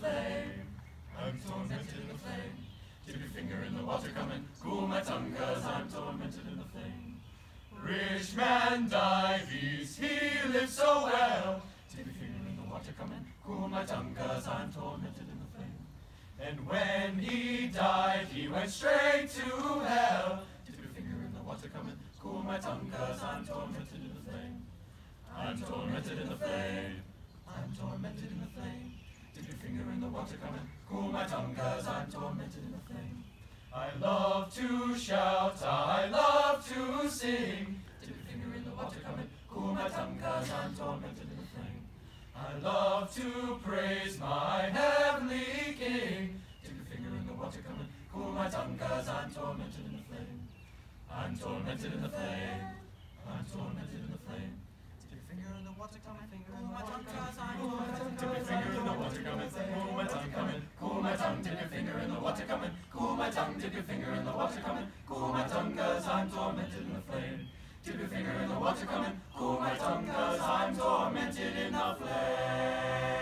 flame. I'm tormented in the flame. Dip your finger in the water, come and cool my tongue, 'cause I'm tormented in the flame. Rich man Dives, he lived so well. Dip your finger in the water, come and cool my tongue, 'cause I'm tormented in the flame. And when he died, he went straight to hell. Dip your finger in the water, come and cool my tongue, 'cause I'm tormented in the flame. I'm tormented in the flame. I'm tormented in the flame. Dip your finger in the water, come and cool my tongue, 'cause I'm tormented in the flame. I love to shout, I love to sing. Dip your finger in the water, come and cool my tongue, 'cause I'm tormented in the flame. I love to praise my heavenly King. Dip your finger in the water, come and cool my tongue, 'cause I'm tormented in the flame. I'm tormented in the flame. I'm tormented in the flame. Dip your finger in the water, come and cool my tongue, 'cause I'm tormented. Dip your finger in the water, come and cool my tongue, come and cool my tongue. Dip your finger in the water, come and cool my tongue. Dip your finger in the water, come and cool my tongue, 'cause I'm tormented in the flame. Dip your finger in the water, come and cool my tongue, 'cause I'm tormented in the flame.